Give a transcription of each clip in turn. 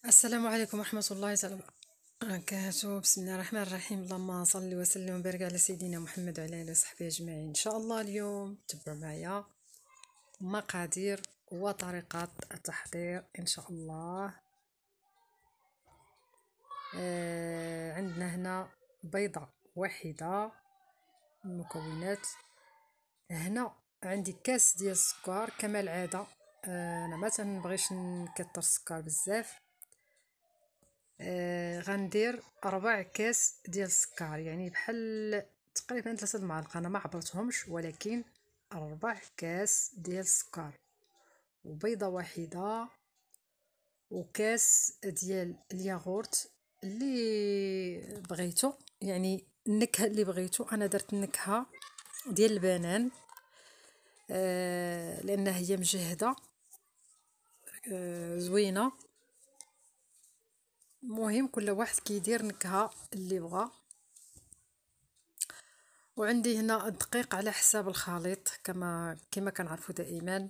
السلام عليكم ورحمة الله تعالى وبركاته. بسم الله الرحمن الرحيم. اللهم صل وسلم وبارك على سيدنا محمد وعلى آله وصحبه أجمعين. إن شاء الله اليوم تبعوا معايا مقادير وطريقة التحضير إن شاء الله. عندنا هنا بيضة واحدة. المكونات هنا عندي كاس ديال السكر كما العادة. أنا ما تنبغيش نكثر السكر بزاف. غندير 4 كاس ديال السكر، يعني بحال تقريبا 3 المعالق، انا ما عبرتهمش، ولكن 4 كاس ديال السكر وبيضه واحده وكاس ديال الياغورت اللي بغيتو، يعني النكهه اللي بغيتو. انا درت النكهه ديال البنان لان هي مجهده زوينه. المهم كل واحد كيدير نكهه اللي بغا. وعندي هنا الدقيق على حساب الخليط كما كنعرفوا دائما.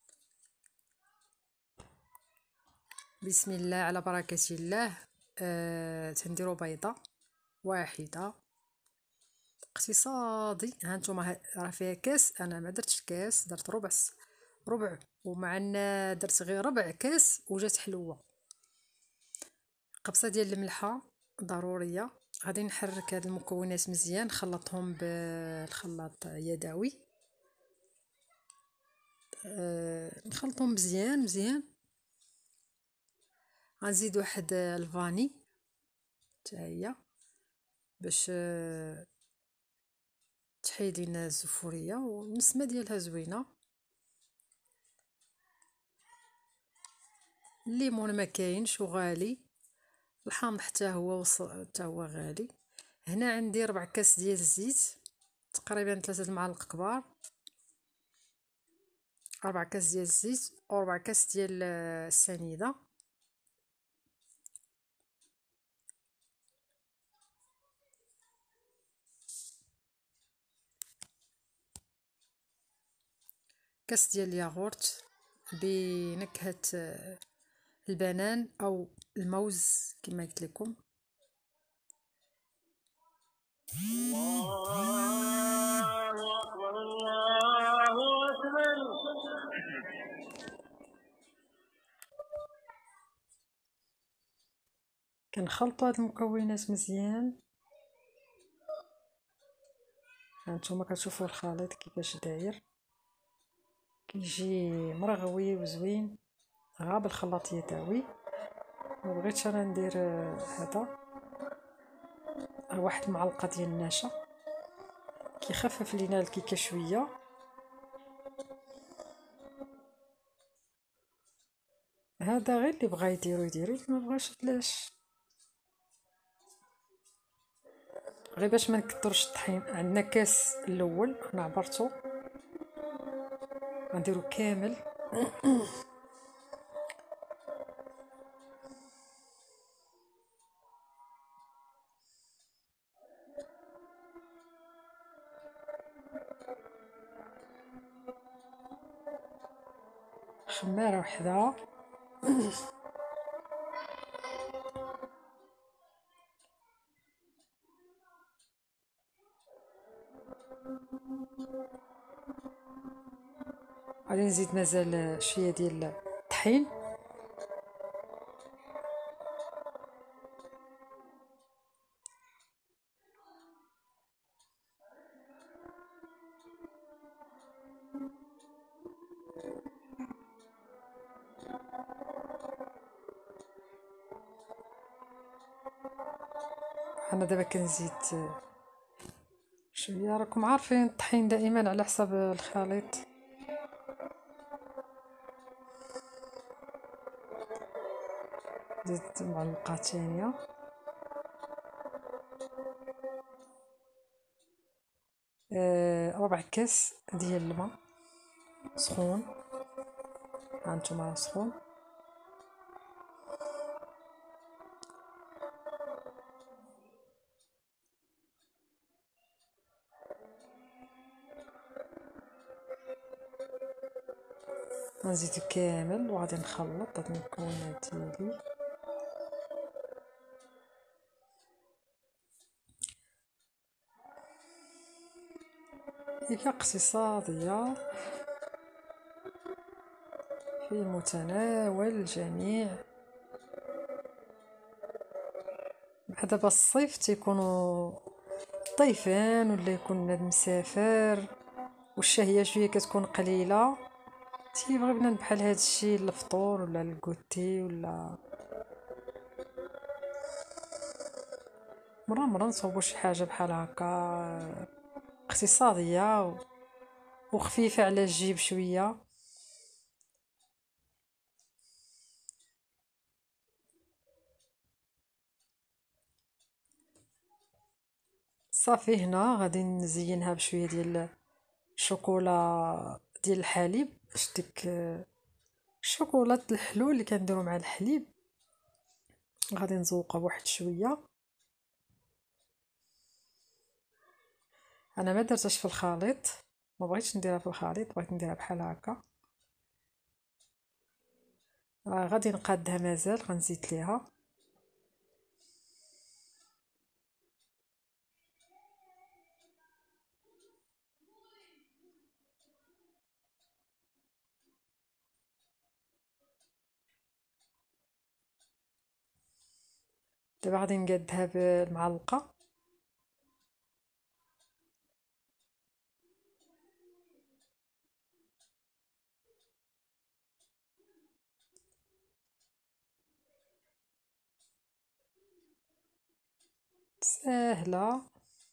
بسم الله على بركة الله. تنديروا بيضة واحدة اقتصادي. ها نتوما راه فيها كاس، انا ما درتش كاس، درت ربع ومعنا درت غير ربع كاس وجات حلوة. قبصة ديال الملحة ضرورية. غادي نحرك هاد المكونات مزيان، نخلطهم بالخلاط يدوي. نخلطهم مزيان. غنزيد واحد الفاني حتى هي باش تحيد لينا الزفوريه والنسمه ديالها زوينه. الليمون ما كاينش وغالي، الحامض حتى هو غالي. هنا عندي 4 كاس ديال الزيت، تقريبا 3 المعالق كبار. 4 كاس ديال الزيت و4 كاس ديال السنيده. كاس ديال الياغورت بنكهه البنان او الموز كما قلت لكم. كنخلطوا هاد المكونات مزيان. هانتوما كتشوفوا الخليط كيفاش داير، كيجي مرغوي وزوين غا بالخلاط يدوي. ما بغيتش انا ندير هذا. واحد المعلقه ديال النشا كيخفف لينا الكيكه شويه. هذا غير اللي بغا يديرو اللي ما بغاش علاش، غير باش ما نكثرش الطحين. عندنا كاس الاول انا عبرته، غنديرو كامل. خماره وحده. غادي نزيد مازال شويه ديال الطحين. انا دابا كنزيد شويه. راكم عارفين الطحين دائما على حسب الخليط. زدت معلقه ثانيه. ربع كاس ديال الماء سخون. هانتوما سخون. غنزيدو كامل وغادي نخلط هاد المكونات ديالي. هي اقتصادية في متناول الجميع. دابا الصيف تيكونوا ضيفان ولا يكون بنادم مسافر والشهية شويه كتكون قليله، تيبغي بنادم بحال هادشي للفطور ولا للكوتي، ولا مرة نصوبو شي حاجه بحال هكا اقتصاديه وخفيفه على الجيب شويه. صافي هنا غادي نزينها بشويه ديال الشوكولا ديال الحليب، ديك الشوكولا الحلو اللي كنديرو مع الحليب، غادي نزوقها بواحد شويه. انا ما درتهاش في الخليط، ما بغيتش نديرها في الخليط، بغيت نديرها بحال هكا. غادي نقادها مازال، غنزيد ليها. دابا غادي نقادها بالمعلقه. ساهله.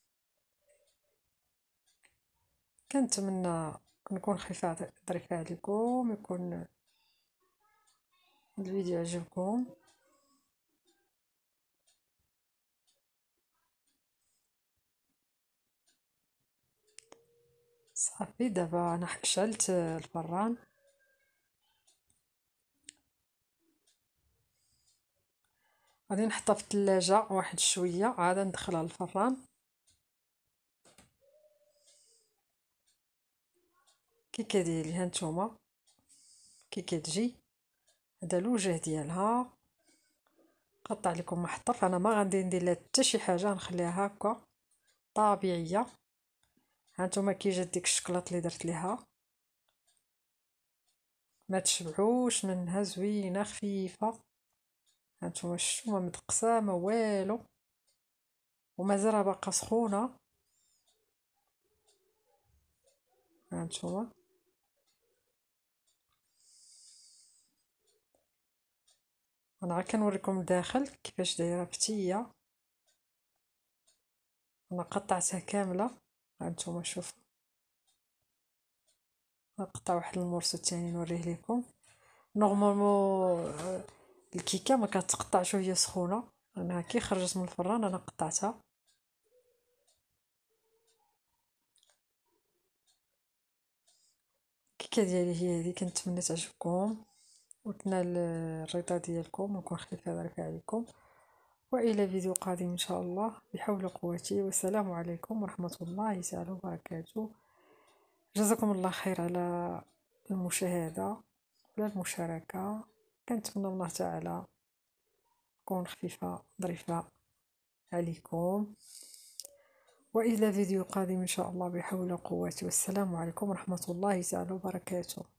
كنتمنى نكون خفيفه ظريفه عليكم، يكون الفيديو عجبكم. صافي دابا انا شعلت الفران، غادي نحطها في الثلاجه واحد شويه عاد ندخلها للفران. كي كديري هانتوما كي كتجي هذا الوجه ديالها قطع لكم محطف. انا ما غادي ندير لها حتى شي حاجه، نخليها هكا طبيعيه. هانتوما كي جات ديك الشكلاط اللي درت ليها، ما تشبعوش منها، زوينه خفيفه. هانتوما شتو ما مدقسه ما والو، ومازال راه باقا سخونه. هانتوما انا غير كنوريكم الداخل كيفاش دايره فتيه. انا قطعتها كامله. هانتوما شوفوا، نقطع واحد المورسو تاني نوريه لكم. نورمالمون الكيكه ما كتقطعش وهي سخونه، انا كي خرجت من الفران انا قطعتها. الكيكه ديالي هي هذه، كنتمنى تعجبكم وتنال الرضا ديالكم ونكون خفيفه ظريفه عليكم. والى فيديو قادم ان شاء الله بحول قوتي، والسلام عليكم ورحمه الله تعالى وبركاته. جزاكم الله خير على المشاهده وعلى المشاركه. كنتمنى الله تعالى نكون خفيفه ظريفه عليكم. والى فيديو قادم ان شاء الله بحول قوتي، والسلام عليكم ورحمه الله تعالى وبركاته.